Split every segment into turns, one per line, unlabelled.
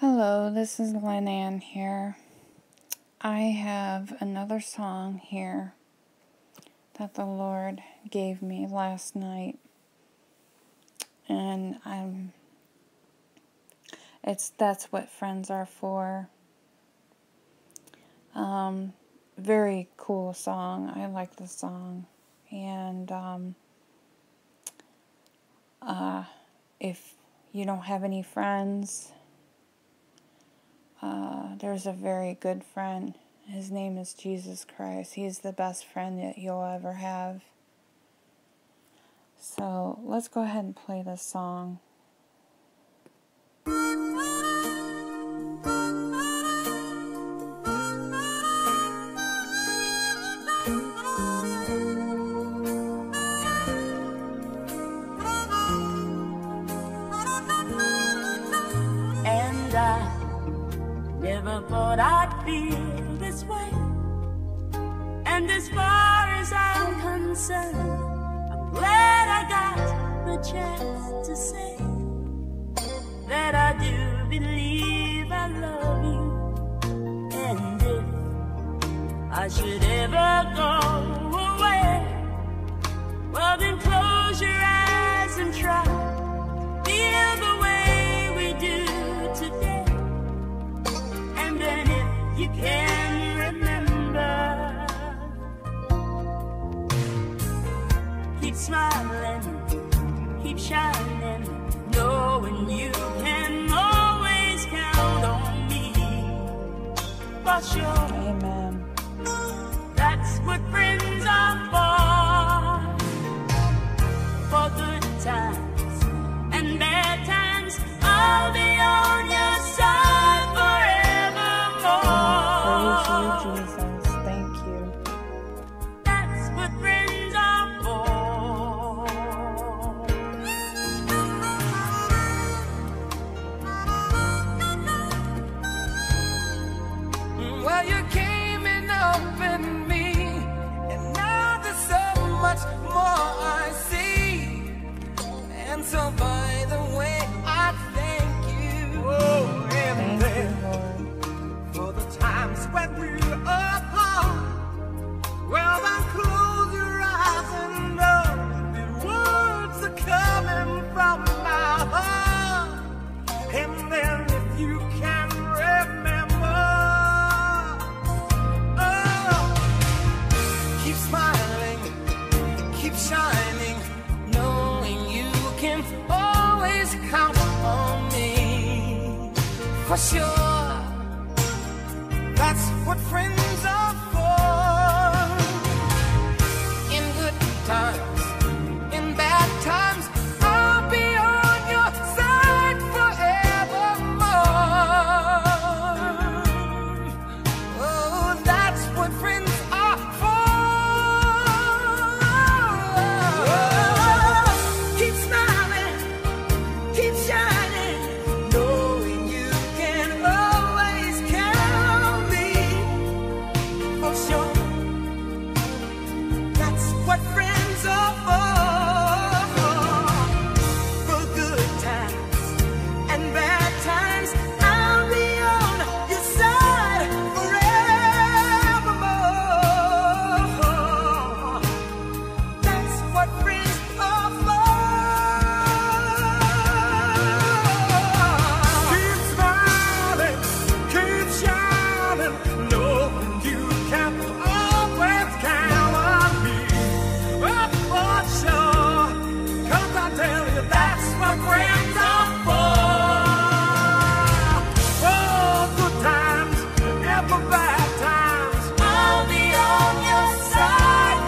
Hello, this is Lynn Ann here. I have another song here that the Lord gave me last night, and that's what friends are for. Very cool song. I like the song, and if you don't have any friends, there's a very good friend. His name is Jesus Christ. He's the best friend that you'll ever have. So let's go ahead and play this song.
And I never thought I'd feel this way. And as far as I'm concerned, I'm glad I got the chance to say that I do believe I love you. And if I should ever go away, well then close your eyes and try feel the way we do today. And then if you can remember, keep smiling, keep shining, knowing you can always count on me. For sure.
Amen.
That's what friends are for good times and bad times. I'll be on your side forevermore.
Praise you, Jesus. Thank you.
That's what friends are for.
Well, you came and opened me, and now there's so much more I see. And so by the way, I thank you. Oh, and
Thank you, Lord.
for the times when we were apart. Well, then close your eyes and know the words are coming from my heart. And then if you can remember, oh, keep smiling, keep shining, knowing you can always count on me. For sure, that's what friends are for. In good times, in bad times, I'll be on your side forevermore. Oh, that's what friends are for. Keep smiling, keep shining, knowing you can always count on me. For sure, that's what friends are for. For good times and bad times, I'll be on your side forevermore. That's what friends are for. Keep smiling, keep shining, knowing you can always count on me. Oh, for sure, 'cause I tell you that's what friends are for. For good times and for bad times, I'll be on your side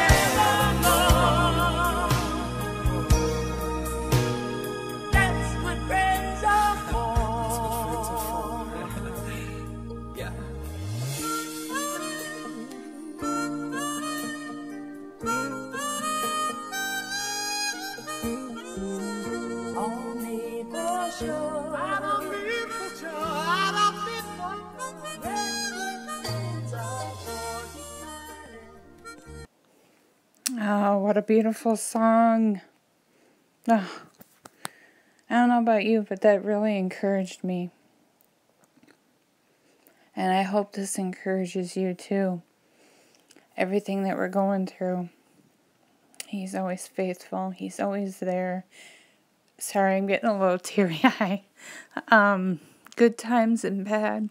forevermore.
That's what friends are for.
Yeah.
Only for sure.
I don't need for sure, I don't need for
Friends are for.
Oh, what a beautiful song. Oh, I don't know about you, but that really encouraged me. And I hope this encourages you too. Everything that we're going through, He's always faithful. He's always there. Sorry, I'm getting a little teary-eyed. Good times and bad.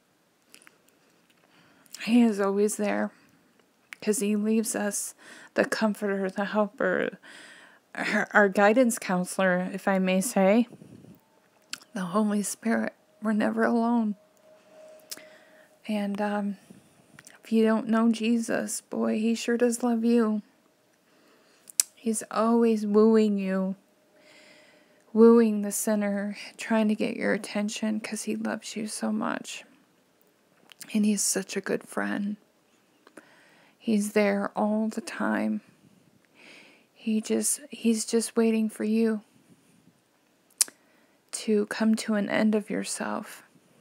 He is always there. Because He leaves us the comforter, the helper, our guidance counselor, if I may say. The Holy Spirit. We're never alone. And if you don't know Jesus, boy, He sure does love you. He's always wooing you. Wooing the sinner, trying to get your attention because He loves you so much. And He's such a good friend. He's there all the time. He's just waiting for you to come to an end of yourself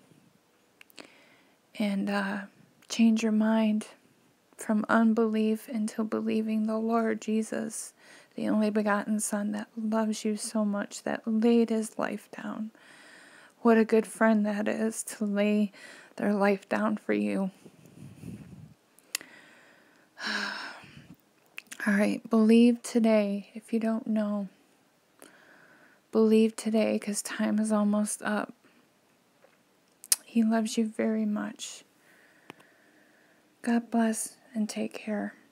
and change your mind from unbelief into believing the Lord Jesus, the only begotten Son that loves you so much, that laid His life down. What a good friend that is, to lay their life down for you. All right, believe today. If you don't know, believe today, because time is almost up. He loves you very much. God bless and take care.